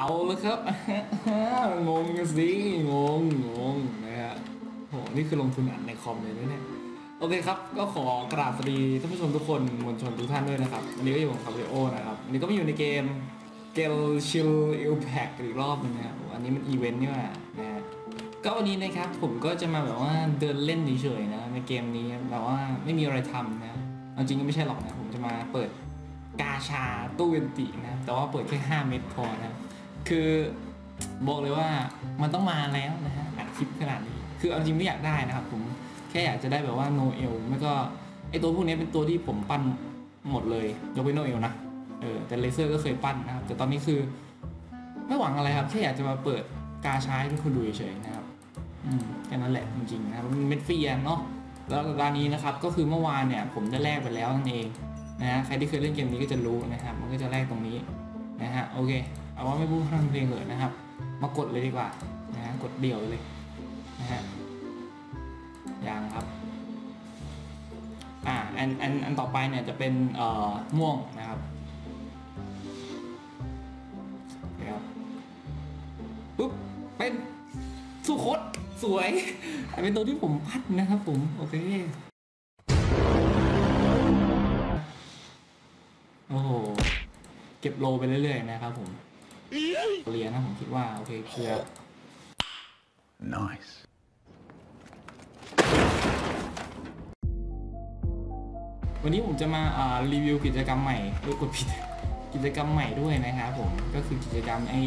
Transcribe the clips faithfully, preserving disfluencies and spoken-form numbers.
เอาเลยครับงงสิงงงงนะฮะโหนี่คือลงทุนอัดในคอมเลยนะเนี่ยโอเคครับก็ขอกราบสวัสดีท่านผู้ชมทุกคนมวลชนทุกท่านด้วยนะครับวันนี้ก็อยู่กับคาริโอนะครับวันนี้ก็มาอยู่ในเกมเกลชิลอิลแพคอีกรอบนึงนะครับอันนี้มันอีเวนต์นี่ว่านะฮะก็วันนี้นะครับผมก็จะมาแบบว่าเดินเล่นเฉยๆนะในเกมนี้แบบว่าไม่มีอะไรทำนะจริงก็ไม่ใช่หรอกนะผมจะมาเปิดกาชาตู้เวนตินะแต่ว่าเปิดแค่ห้าเม็ดพอนะคือบอกเลยว่ามันต้องมาแล้วนะฮะอัดคลิปขนาดนี้คือเอาจริงไม่อยากได้นะครับผมแค่อยากจะได้แบบว่าโนเอลไม่ก็ไอตัวพวกนี้เป็นตัวที่ผมปั้นหมดเลยยกเว้นโนเอลนะเออแต่เลเซอร์ก็เคยปั้นนะครับแต่ตอนนี้คือไม่หวังอะไรครับแค่อยากจะมาเปิดกาชาให้คุณดูเฉยๆนะครับอืมแค่นั้นแหละจริงๆนะครับมันเป็นฟรีเนาะแล้วตอนนี้นะครับก็คือเมื่อวานเนี่ยผมได้แลกไปแล้วนั่นเองนะฮะใครที่เคยเล่นเกมนี้ก็จะรู้นะครับมันก็จะแลกตรงนี้นะฮะโอเคเอาว่าไม่พูดพร่ำเพลงเลยนะครับมากดเลยดีกว่านะฮะกดเดี่ยวเลยนะฮะอย่างครับอ่าอันอันอันต่อไปเนี่ยจะเป็นเอ่อม่วงนะครับครับปุ๊บเป็นสุโคตสวยเป็นตัวที่ผมพัดนะครับผมโอเคโอ้โหเก็บโลไปเรื่อยๆนะครับผมเรียนนะผมคิดว่าโอเคเคลียร์ Nice วันนี้ผมจะมารีวิวกิจกรรมใหม่ด้วยกดผิดกิจกรรมใหม่ด้วยนะครับผมก็คือกิจกรรมไอ้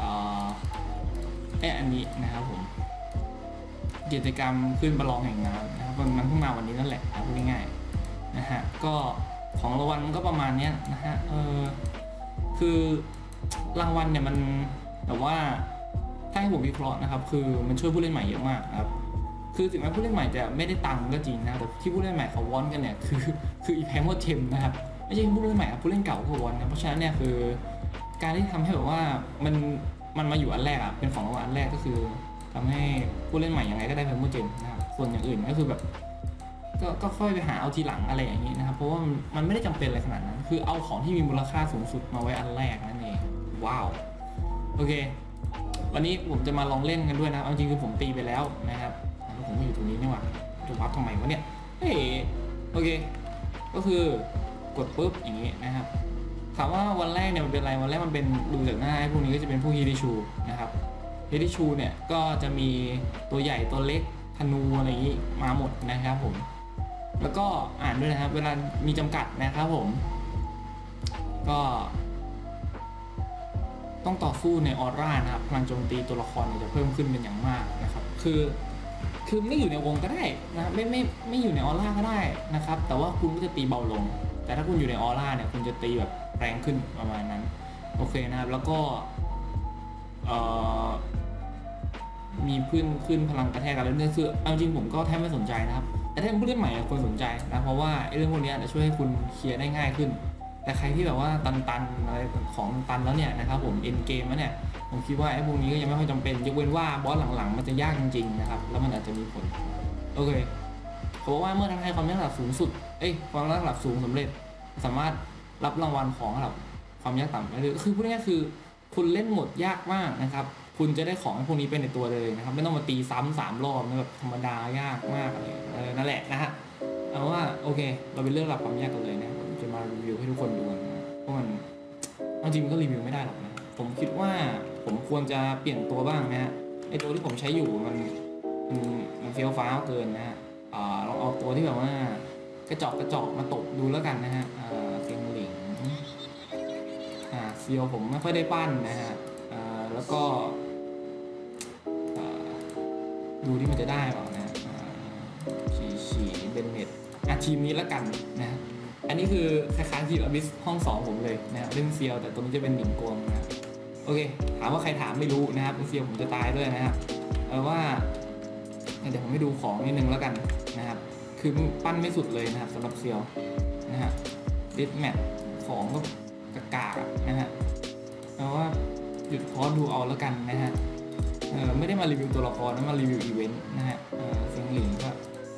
ไอ้อันนี้นะครับผมกิจกรรมขึ้นประลองแห่งน้ำนะครับมันเพิ่งมาวันนี้นั่นแหละพูดง่ายๆนะฮะก็ของรางวัลมันก็ประมาณนี้นะฮะเออคือรางวัลเนี่ยมันแต่ว่าถ้าให้ผมวิเคราะห์นะครับคือมันช่วยผู้เล่นใหม่เยอะมากนะครับคือถึงแม้ผู้เล่นใหม่จะไม่ได้ตังค์ก็จริงนะแต่ที่ผู้เล่นใหม่เขาวอนกันเนี่ยคือคืออีแพมเมอร์เทมนะครับไม่ใช่ผู้เล่นใหม่ครับผู้เล่นเก่าก็วอนนะเพราะฉะนั้นเนี่ยคือการที่ทำให้แบบว่ามันมันมาอยู่อันแรกอ่ะเป็นของรางวัลอันแรกก็คือทำให้ผู้เล่นใหม่ยังไงก็ได้แพมเมอร์เทมนะครับส่วนอย่างอื่นก็คือแบบก็ก็ค่อยไปหาเอาทีหลังอะไรอย่างนี้นะครับเพราะว่ามันไม่ได้จำเป็นอะไรขนาดนั้นคือเอาของที่มีมูลค่าสูงสุดมาไว้อันแรกนั่นเองว้าวโอเควันนี้ผมจะมาลองเล่นกันด้วยนะเอาจริงคือผมตีไปแล้วนะครับแล้วผมก็อยู่ตรงนี้นี่หว่าจะวัดทำไมวะเนี่ยเฮ้ยโอเคก็คือกดปุ๊บอย่างนี้นะครับถามว่าวันแรกเนี่ยมันเป็นอะไรวันแรกมันเป็นดูจากหน้าพวกนี้ก็จะเป็นผู้ฮีริชูนะครับฮีริชูเนี่ยก็จะมีตัวใหญ่ตัวเล็กธนูอะไรอย่างนี้มาหมดนะครับผมแล้วก็อ่านด้วยนะครับเวลามีจำกัดนะครับผมก็ต้องต่อสู้ในออร่านะครับพลังโจมตีตัวละครจะเพิ่มขึ้นเป็นอย่างมากนะครับคือคือไม่อยู่ในวงก็ได้นะไม่ไม่ไม่อยู่ในออร่าก็ได้นะครับแต่ว่าคุณก็จะตีเบาลงแต่ถ้าคุณอยู่ในออร่าเนี่ยคุณจะตีแบบแรงขึ้นประมาณนั้นโอเคนะครับแล้วก็มีขึ้นขึ้นพลังกระแทกกันเรื่อยๆคือเอาจริงผมก็แทบไม่สนใจนะครับแต่ถ้าเป็นผู้เล่นใหม่ควรสนใจนะเพราะว่าไอ้เรื่องพวกนี้จะช่วยให้คุณเคลียร์ได้ง่ายขึ้นแต่ใครที่แบบว่าตันๆอะไรของตันแล้วเนี่ยนะครับผมเอ็นเกมแล้วเนี่ยผมคิดว่าไอ้พวกนี้ก็ยังไม่ค่อยจำเป็นยกเว้นว่าบอสหลังๆมันจะยากจริงๆนะครับแล้วมันอาจจะมีผลโอเคเพราะว่าเมื่อทำให้ความยากระดับสูงสุดเอ้ยความยากระดับสูงสำเร็จสามารถรับรางวัลของระดับความยากต่ำได้เลยคือพูดง่ายๆคือคุณเล่นหมดยากมากนะครับคุณจะได้ของพวกนี้เป็นในตัวเลยนะครับไม่ต้องมาตีซ้ำสามรอบนะแบบธรรมดายากมากอะไรนั่นแหละนะฮะเอาว่าโอเคเราไปเลือกระดับความยากกันเลยนะผมจะมารีวิวให้ทุกคนดูนะเพราะมันจริงๆมันก็รีวิวไม่ได้หรอกนะผมคิดว่าผมควรจะเปลี่ยนตัวบ้างนะฮะไอตัวที่ผมใช้อยู่มันมันมันเฟี้ยวฟ้าวเกินนะฮะอ่าลองเอาตัวที่แบบว่ากระจอกกระจอกมาตกดูแล้วกันนะฮะอ่าเซียงหลิงอ่าเซียวผมไม่ค่อยได้ปั้นนะฮะอ่าแล้วก็ดูที่มันจะได้เปล่านะฉีฉีเบนเน็ตอ่ะทีมนี้แล้วกันนะอันนี้คือคล้ายๆทีมอบิสห้องสองผมเลยนะเล่นเซียวแต่ตัวนี้จะเป็นหนิงกวงนะโอเคถามว่าใครถามไม่รู้นะครับเซียวผมจะตายด้วยนะครับเอาว่าเดี๋ยวผมให้ดูของนิดนึงแล้วกันนะครับคือปั้นไม่สุดเลยนะครับสำหรับเซียวนะฮะดิสแมทของก็กากๆนะฮะเอาว่าหยุดพอดูเอาแล้วกันนะฮะเออไม่ได้มารีวิวตัวละครนะมารีวิวอีเวนต์นะฮะเออเซียงหลิงก็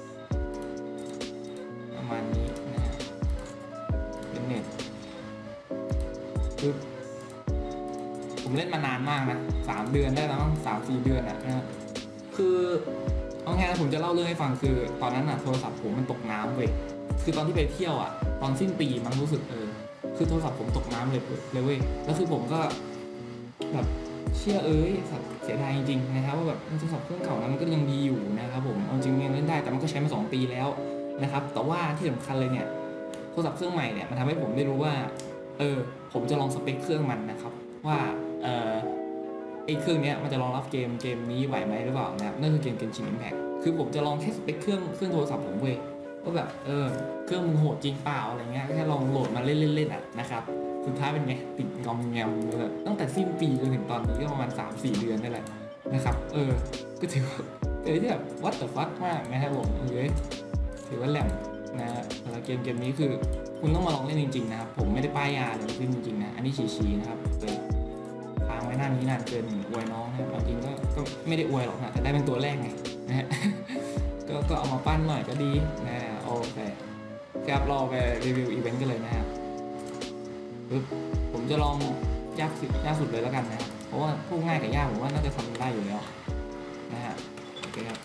ประมาณนี้นะฮะเป็นเน็ตคือโอ้ผมเล่นมานานมากนะสามเดือนได้แล้วมั้งสามสี่เดือนอ่ะนะครับคือเอาไงนะผมจะเล่าเรื่องให้ฟังคือตอนนั้นอ่ะโทรศัพท์ผมมันตกน้ำเว้ยคือตอนที่ไปเที่ยวอ่ะตอนสิ้นปีมั้งรู้สึกเออคือโทรศัพท์ผมตกน้ำเลยเลยเว้ยแล้วคือผมก็แบบเชื่อเอ้ยเสียดายจริงๆนะครับว่าแบบโทรศัพท์เครื่องเก่านั้นมันก็ยังดีอยู่นะครับผมเอาจริงยังเล่นได้แต่มันก็ใช้มาสองปีแล้วนะครับแต่ว่าที่สำคัญเลยเนี่ยโทรศัพท์เครื่องใหม่เนี่ยมันทำให้ผมได้รู้ว่าเออผมจะลองสเปคเครื่องมันนะครับว่าเออไอ้เครื่องนี้มันจะรองรับเกมเกมนี้ไหวไหมหรือเปล่านะครับนั่นคือเกม Genshin Impact คือผมจะลองแค่สเปคเครื่องเครื่องโทรศัพท์ผมเว้ยว่าแบบเออเครื่องมึงโหดจริงเปล่าอะไรเงี้ยแค่ลองโหลดมาเล่นๆๆอ่ะนะครับสุดท้ายเป็นไงติดงอมแงมเลยตั้งแต่สิ้นปีจนถึงตอนนี้ก็ประมาณ สามสี่ เดือนนี่แหละนะครับเออก็ถือว่าเป็นที่แบบ what the fuck มากนะครับผมเฮ้ยถือว่าแหลมนะแล้วเกมเกมนี้คือคุณต้องมาลองเล่นจริงๆนะครับผมไม่ได้ป้ายยาเลยจริงๆนะอันนี้ชี้ๆนะครับเลยค้างไว้หน้านี้นานเกินอวยน้องนะจริงก็ก็ไม่ได้อวยหรอกนะแต่ได้เป็นตัวแรกไงนะฮะ ก็ก็เอามาปั้นหน่อยก็ดีนะโอเคครับเราไปรีวิวอีเวนต์กันเลยนะครับปึ๊บผมจะลองยากสุดยากสุดเลยแล้วกันนะครับเพราะว่าพวกง่ายกับยากผมว่าน่าจะทำได้อยู่แล้วนะฮะโอเคครับ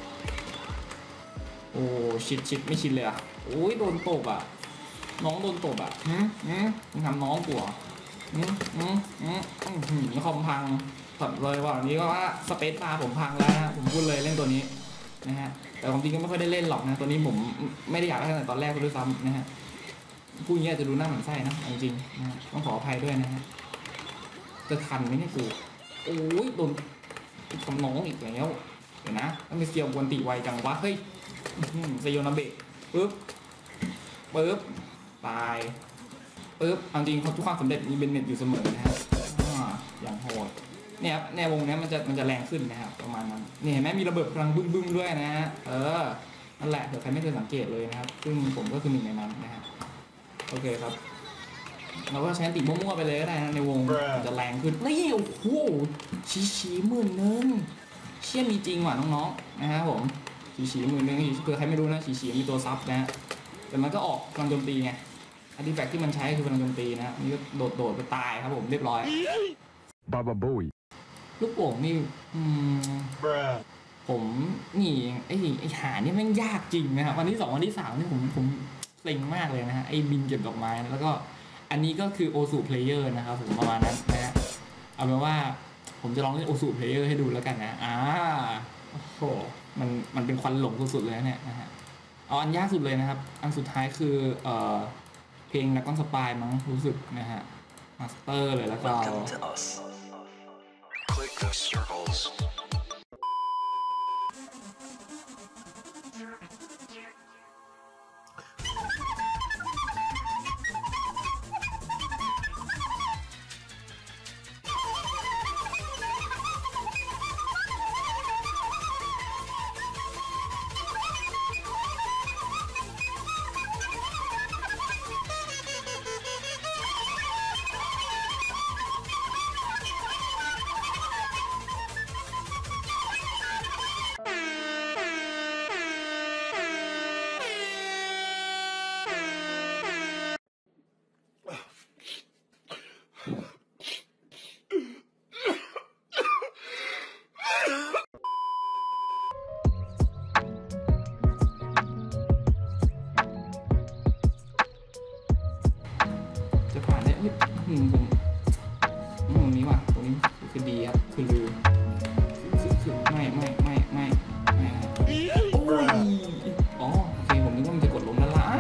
โอ้ชิดชิดไม่ชิดเลยอ่ะโอ้ยโดนตบอ่ะน้องโดนตบอ่ะหืมหืมมึงทำน้องกูอ่ะหืมหืมหืมหืมคอมพังตัดเลยว่านี้ก็ว่าสเปซบาร์ผมพังแล้วนะผมพูดเลยเล่นตัวนี้นะฮะแต่ความจริงก็ไม่ค่อยได้เล่นหรอกนะตัวนี้ผมไม่ได้อยากได้ตั้งแต่ตอนแรกด้วยซ้ำนะฮะพูดอย่างนี้จะดูหน้าเหมือนไส้นะจริงๆนะต้องขออภัยด้วยนะฮะจะทันไหมเนี่ยกูโอ้ยโดนทำน้องอีกแล้วเดี๋ยวนะต้องไปเซียวกวนตีไวจังวะเฮ้ยเซโยนาเบะปึ๊บปึ๊บตายปึ๊บจริงทุกความสำเร็จมีเบนเน็ตอยู่เสมอนะฮะอย่างโหดเนี่ยครับในวงนี้มันจะมันจะแรงขึ้นนะครับประมาณนั้นนี่เห็นไหมมีระเบิดพลังบึ้งบึ้งด้วยนะฮะเออนั่นแหละเดี๋ยวใครไม่เคยสังเกตเลยนะครับซึ่งผมก็คือหนึ่งในนั้นนะฮะโอเคครับเราก็ใช้ติมั่วๆไปเลยก็ได้นะในวงมันจะแรงขึ้นนี่โอ้โหชี้ชี้หมื่นนึงเชี่ยมีจริงว่ะน้องๆนะครับผมชี้ชี้หมื่นนึงเผื่อใครไม่รู้นะชี้ชี้มีตัวซับนะแต่มันก็ออกพลังโจมตีไงอาร์ติแฟกต์ที่มันใช้คือพลังโจมตีนะนี่ก็โดดโดดไปตายครับผมเรียบร้อยบาบาบุยลูกโป่งนี่ผมนี่ไอ้ไอ้หานี่แม่งยากจริงนะครับวันที่สองวันที่สามนี่ผมผมเซ็งมากเลยนะฮะไอ้บินเก็บดอกไม้แล้วก็อันนี้ก็คือโอซูเพลเยอร์นะครับผมประมาณนั้นนะฮะเอาเป็นว่าผมจะลองเล่นโอซูเพลเยอร์ให้ดูแล้วกันนะอ่าโอ้โหมันมันเป็นควันหลงสุดๆเลยเนี่ยนะฮะเอาอันยากสุดเลยนะครับอันสุดท้ายคือเอ่อเพลงนักก้อนสปายมั้งรู้สึกนะฮะมาสเตอร์เลยแล้วก็ Click the circles. อืมผมตรงนี้ว่ะตรงนี้คือดีครับคือลืมคือไม่ไม่ไม่ไม่ไม่โอ้ยอ๋อโอเคผมนึกว่ามันจะกดลงด้านล่าง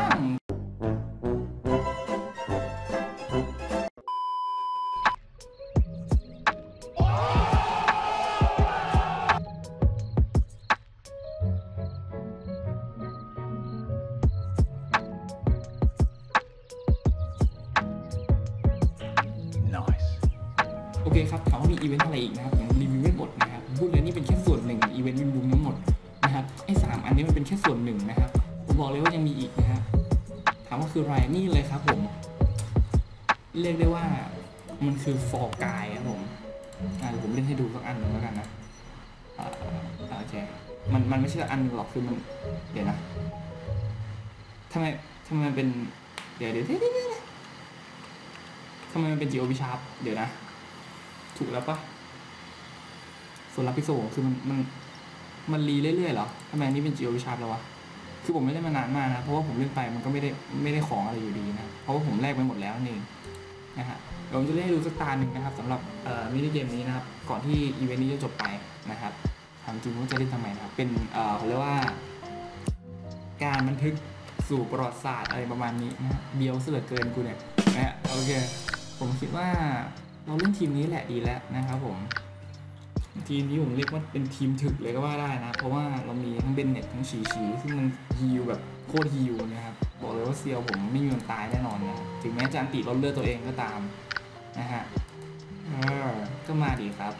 โอเคครับถามว่ามีอีเวนต์อะไรอีกนะครับผมรีวิวไม่หมดนะครับพูดเลยนี่เป็นแค่ส่วนหนึ่งอีเวนต์วินบูมทั้งหมดนะครับไอ้สามอันนี้มันเป็นแค่ส่วนหนึ่งนะครับผมบอกเลยว่ายังมีอีกนะครับถามว่าคืออะไรนี่เลยครับผมเรียกได้ว่ามันคือฟอร์กายครับผมอ่าเดี๋ยวผมเล่นให้ดูสักอันหนึ่งแล้วกันนะอ่าโอเคมันมันไม่ใช่อันหรอกคือมันเดี๋ยวนะทำไมทำไมมันเป็นเดี๋ยวเดี๋ยวเดี๋ยวทำไมมันเป็น จี โอ พี Sharp เดี๋ยวนะถูกแล้วปะโซลาร์พิกโซคือมันมันมันรีเรื่อยๆเหรอทำไมนี่เป็นจิโอวิชาร์ดแล้ววะคือผมไม่ได้มานานมากนะเพราะว่าผมเล่นไปมันก็ไม่ได้ไม่ได้ของอะไรอยู่ดีนะเพราะว่าผมแลกไปหมดแล้วนี่นะฮะผมจะเล่นให้ดูสักตาหนึ่งนะครับสำหรับเอ่อมินิเกมนี้นะครับก่อนที่อีเวนต์นี้จะจบไปนะครับถามจริงว่าจะเล่นทำไมนะครับเป็นเอ่อเขาเรียกว่าการบันทึกสู่ประวัติศาสตร์อะไรประมาณนี้นะเบียวเสือเกินกูเนี่ยนะฮะโอเคผมคิดว่าเราเล่นทีมนี้แหละดีแล้วนะครับผมทีมนี้ผมเรียกว่าเป็นทีมถึกเลยก็ว่าได้นะเพราะว่าเรามีทั้งเบนเน็ตทั้งฉีฉีซึ่งมันฮีลแบบโคตรฮีลนะครับบอกเลยว่าเซียวผมไม่มีวันตายแน่นอนนะถึงแม้จะอันติลดเลือดตัวเองก็ตามนะฮะเออก็มาดีครับ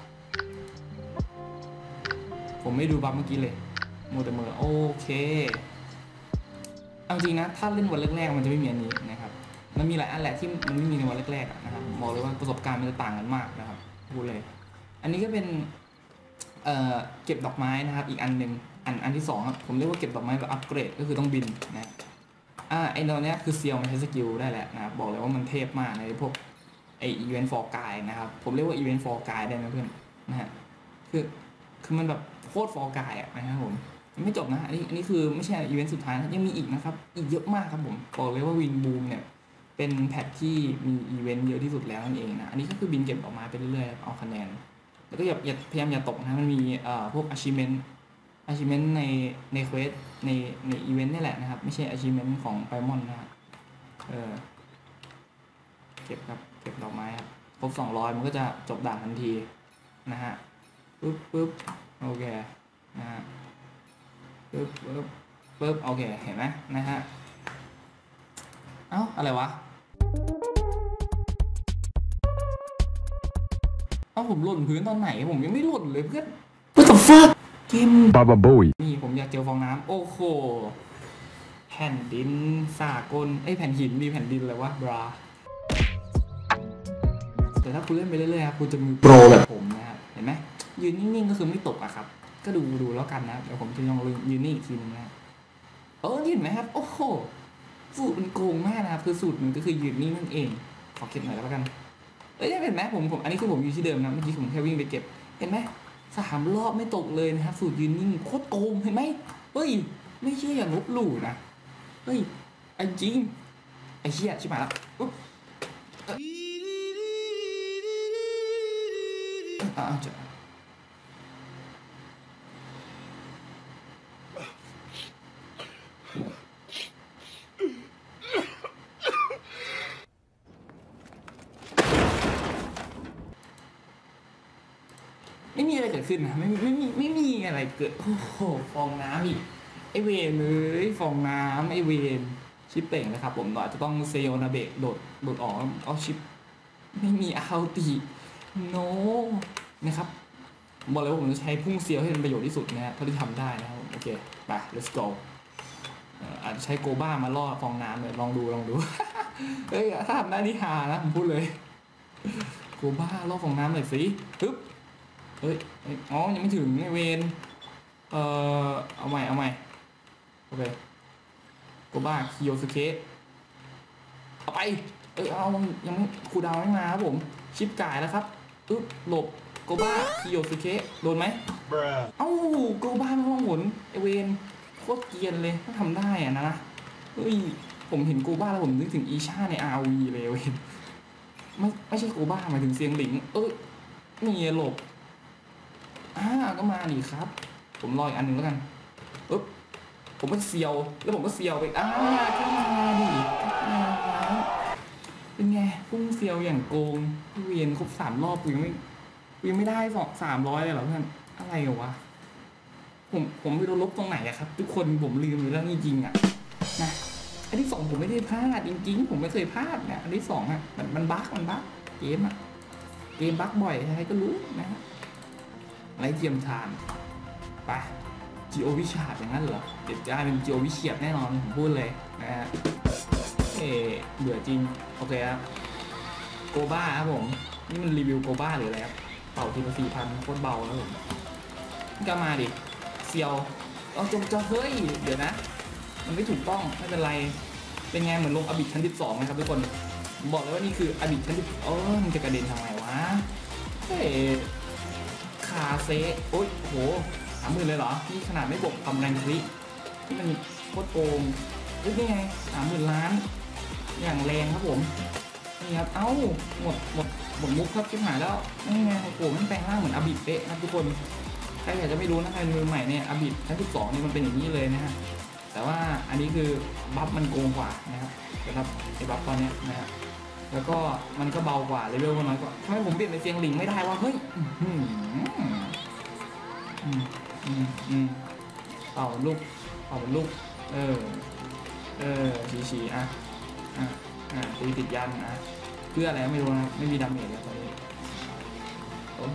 ผมไม่ดูบัฟเมื่อกี้เลยโมเตเมอร์โอเคเอาจริงนะถ้าเล่นวันแรกๆมันจะไม่มีอันนี้นะครับมันมีหลายอันแหละที่มันไม่มีในวันแรกๆนะครับบอกเลยว่าประสบการณ์มันจะต่างกันมากนะครับพูดเลยอันนี้ก็เป็นเอ่อเก็บดอกไม้นะครับอีกอันหนึ่งอันอันที่สองครับผมเรียกว่าเก็บดอกไม้แบบอัปเกรดก็คือต้องบินนะอ่าไอ้ตัวเนี้ยคือเซียวมันใช้สกิลได้แหละนะครับบอกเลยว่ามันเทพมากในพวกไออีเวนต์ฟอร์กายนะครับผมเรียกว่าอีเวนต์ฟอร์กายได้ไหมเพื่อนนะฮะคือคือมันแบบโคตรฟอร์กายอ่ะนะครับผมไม่จบนะอันนี้อันนี้คือไม่ใช่อีเวนต์สุดท้ายนะยังมีอีกนะครับอีกเยอะมากครับผมบอกเลยว่าวินบูมเนี่ยเป็นแพทที่มีอีเวนต์เยอะที่สุดแล้วนั่นเองนะอันนี้ก็คือบินเก็บออกมาไปเรื่อยๆเอาคะแนนแล้วก็อย่าอย่าพยายามอย่าตกนะมันมีเอ่อพวก achievement achievement ในในเควสในในอีเวนต์นี่แหละนะครับไม่ใช่ achievement ของไพมอนนะครับเออเก็บครับเก็บดอกไม้ครับครบสองร้อยมันก็จะจบด่านทันทีนะฮะปึ๊บปึ๊บโอเคนะฮะปึ๊บปึ๊บปึ๊บโอเคเห็นไหมนะฮะเอ้าอะไรวะเอ้าผมหล่นพื้นตอนไหนผมยังไม่หล่นเลยเพื่อน What the fuck เกม Baba Bowie นี่ผมอยากเจอฟองน้ำโอ้โหแผ่นดินสากลไอ้แผ่นหินมีแผ่นดินอะไรวะบราแต่ถ้าคุณเล่นไปเรื่อยๆครับคุณจะมีโปรแบบผมนะครับเห็นไหมยืนนิ่งๆก็คือไม่ตกอะครับก็ดูดูแล้วกันนะเดี๋ยวผมจะลองยืนนิ่งอีกทีนึงนะเออเห็นไหมครับโอ้โหสูตรมันโกงมากนะครับคือสูตรมันก็คือยืนนิ่งนั่นเองขอเก็บหน่อยแล้วกันเอ้ยเห็นไหมผมผมอันนี้คือผมอยู่ที่เดิมนะเมื่อกี้ผมแค่วิ่งไปเก็บเห็นไหมสามรอบไม่ตกเลยนะครับสูตรยืนนิ่งโคตรโกงเห็นไหมเฮ้ยไม่เชื่ออย่างลบหลู่นะเฮ้ยไอ้จริงไอ้เชี่ยชิบหายแล้วอ่าจะไม่มีอะไรเกิดขึ้นนะไม่ไม่มีไม่มีอะไรเกิดโอ้โหฟองน้ำอีกไอเวนเลยฟองน้ำไอเวนชิปเป่งนะครับผมอาจจะต้องเซโยนาเบะโดดโดดออกเอาชิปไม่มีอัลติโนนะครับบอกเลยว่าผมจะใช้พุ่งเซียวให้เป็นประโยชน์ที่สุดนะฮะเท่าที่ทำได้นะครับโอเคไป let's go อาจจะใช้โกบ้ามาล่อฟองน้ำเลยลองดูลองดูเฮ้ยถ้าทำได้นี่ฮานะผมพูดเลยโกบ้าล่อฟองน้ำหน่อยสิปึ๊บเฮ้ยอ๋อยังไม่ถึงเวนเอ่อเอาใหม่เอาใหม่โอเคโกบ้าคิโยสุเคะเอาไปเอ้ยเอายังไม่คูดาวไม่มาครับผมชิปกายแล้วครับอึ๊บหลบโกบ้าคิโยสุเคะโดนไหมเอ้าโกบ้าไม่ต้องหมุนไอเวนโคตรเกียนเลยถ้าทำได้อะนะเฮ้ยผมเห็นโกบ้าแล้วผมนึกถึงอีชาใน อาร์ วี เลยเวนไม่ไม่ใช่โกบ้าหมายถึงเซียงหลิงเอ้ยนี่หลบอ่าก็มาดิครับผมรออีกอันหนึ่งแล้วกันปึ๊บผมก็เซียวแล้วผมก็เซียวไปอ่าก็มาดิเป็นไงพุ่งเซียวอย่างโกงเวียนครบสามรอบกูยังไม่กูยังไม่ได้สองสามร้อยเลยเหรอเพื่อนอะไรวะผมผมไม่รู้ลบตรงไหนอะครับทุกคนผมลืมไปแล้วจริงๆอะนะอันที่สองผมไม่ได้พลาดจริงๆผมไม่เคยพลาดเนี่ยอันที่สองอะมันมันบั๊กมันบั๊กเกมอะเกมบั๊กบ่อยใครก็รู้นะฮะไรเทียมทานไปจีโอวิชาดอย่างนั้นเหรอเดี๋ยวจะเป็นจีโอวิเชียบแน่นอนผมพูดเลยนะฮะเออเบื่อจริงโอเคครับโกบ้าครับผมนี่มันรีวิวโกบ้าหรืออะไรครับเป่าทีละสี่พันโคตรเบาแล้วผมก็มาดิเซียวเอาจงจะเฮ้ยเดี๋ยวนะมันไม่ถูกต้องไม่เป็นไรเป็นไงเหมือนลงอบิทชั้นที่สองนะครับทุกคนบอกเลยว่านี่คืออบิทชั้นที่โอ้มันจะกระเด็นทำไมวะเฮ้ยคาเซโอ้ยโหสามหมื่นเลยเหรอนี่ขนาดไม่บวกความแรงคลิที่มันโคตรโกงนี่ไงสามหมื่นล้านอย่างแรงครับผมนี่ครับเอ้าหมดหมดหมดมุกครับชิบหายแล้วนี่ไงโอ้โหมันแปลงร่างเหมือนอาบิดเป๊ะครับทุกคนใครอยากจะไม่รู้นะใครมือใหม่เนี่ยอาบิดชั้นที่สองนี่มันเป็นอย่างนี้เลยนะฮะแต่ว่าอันนี้คือบัฟมันโกงกว่านะครับสำหรับไอ้บัฟตอนนี้นะฮะแล้วก็มันก็เบากว่าเลเวลก็น้อยกว่าทำไมผมเปลี่ยนเป็นเสียงหลิงไม่ได้วะเฮ้ยอืมอืมอืมอืมเป่าลูกเป่าลูกเออเออชี้ชี้อ่ะอ่ะอ่ะตีติดยันอ่ะเพื่ออะไรไม่รู้นะไม่มีดาเมจแล้วตอนนี้โอ้โห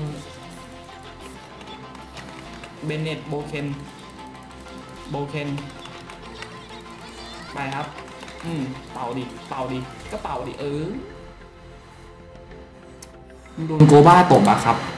เบนเน็ตโบเคนโบเคนไปครับอืมเป่าดิเป่าดิก็เป่าดิเออโดนโกบ้าตบอะครับ